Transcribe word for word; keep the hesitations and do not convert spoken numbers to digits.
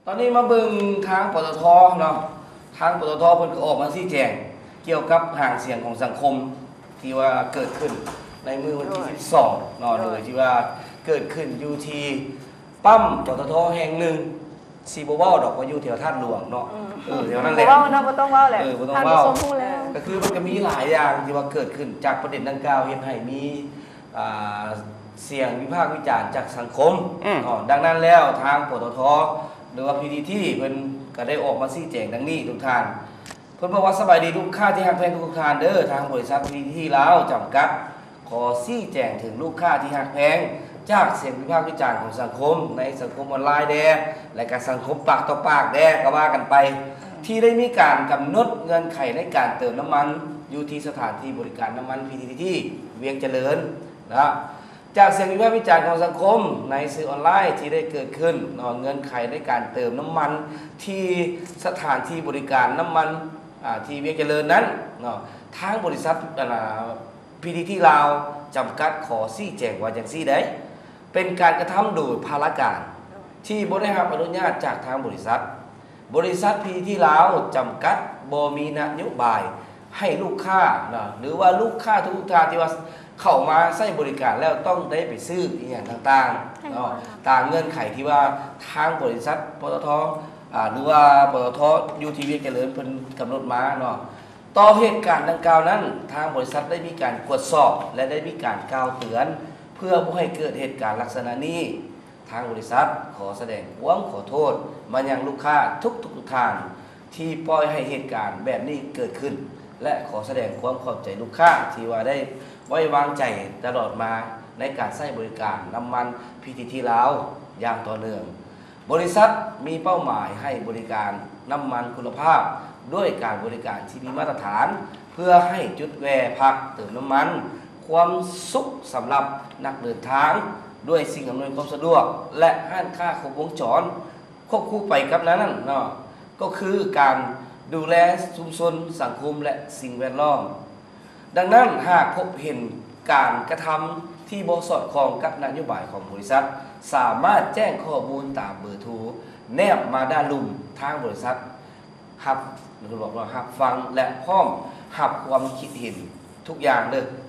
อนนี้มาเบิ่งทางปตทเนาะทางปตทเพิ่นก็ออกมาชี้แจงเกี่ยวกับห่างเสียงของสังคมที่ว่าเกิดขึ้นในมือวันที่สิบสองเนาะโดยที่ว่าเกิดขึ้นอยู่ที่ปั๊มปตทแห่งหนึ่งซีโบเว้าดอกว่าอยู่แถวท่าหลวงเนาะเออแถวนั้นแหละบ่เว้าเนาะบ่ต้องเว้าแหละเออบ่ต้องท่านเว้าผู้ชมฮู้แล้วก็คือมันก็มีหลายอย่างที่ว่าเกิดขึ้นจากประเด็นดังกล่าวเฮ็ดให้มีอ่าเสียงวิพากษ์วิจารณ์จากสังคมอ๋อดังนั้นแล้วทางปตทหรือว่า พี ที ที เพิ่นก็ได้ออกมาชี้แจงดังนี้ทุกท่านเพิ่นบอกว่าสบายดีลูกค้าที่ฮักแพงทุกท่านเด้อทางบริษัท พี ที ที ลาวจำกัดขอชี้แจงถึงลูกค้าที่ฮักแพงจากเสียงวิพากษ์วิจารณ์ของสังคมในสังคมออนไลน์แดและก็สังคมปากต่อปากแดก็ว่ากันไปที่ได้มีการกำหนดเงื่อนไขในการเติมน้ำมันอยู่ที่สถานที่บริการน้ำมัน พี ที ที เวียงเจริญนะจากเสียงวิพากษ์วิจารณ์ของสังคมในสื่อออนไลน์ที่ได้เกิดขึ้นเงื่อนไขในการเติมน้ำมันที่สถานที่บริการน้ำมันที่เวียงเจริญนั้นทางบริษัท พี ที ที ลาวจำกัดขอชี้แจงว่าอย่างซี่ได้เป็นการกระทำโดยภารการที่บ่ได้รับอนุญาตจากทางบริษัทบริษัท พี ที ที ลาวจำกัดบ่มีนโยบายให้ลูกค้านะหรือว่าลูกค้าทุกท่านที่ว่าเข้ามาใช้บริการแล้วต้องได้ไปซื้ออีกอย่างต่างๆเนาะตามเงื่อนไขที่ว่าทางบริษัทปตทอ่าหรือว่าปตทยูทีวีเจริญเพิ่นกำหนดมาเนาะต่อเหตุการณ์ดังกล่าวนั้นทางบริษัทได้มีการตรวจสอบและได้มีการกล่าวเตือนเพื่อบ่ให้เกิดเหตุการณ์ลักษณะนี้ทางบริษัทขอแสดงความขอโทษมายังลูกค้าทุกๆ ทุกท่านที่ปล่อยให้เหตุการณ์แบบนี้เกิดขึ้นและขอแสดงความขอบใจลูกค้าที่ว่าได้ไว้วางใจตลอดมาในการใช้บริการน้ำมัน พี ที ที ลาวอย่างต่อเนื่องบริษัทมีเป้าหมายให้บริการน้ำมันคุณภาพด้วยการบริการที่มีมาตรฐานเพื่อให้จุดแวะพักเติมน้ำมันความสุขสำหรับนักเดินทางด้วยสิ่งอำนวยความสะดวกและห้านค่าครบวงจรควบคู่ไปกับนั้นเนาะก็คือการดูแลชุมชนสังคมและสิ่งแวดล้อมดังนั้นหากพบเห็นการกระทำที่บ่สอดคล้องกับนโยบายของบริษัทสามารถแจ้งข้อมูลตามเบอร์โทรแนบมาด้านลุ่มทางบริษัทรับหรือบอกว่ารับฟังและพร้อมรับความคิดเห็นทุกอย่างเลย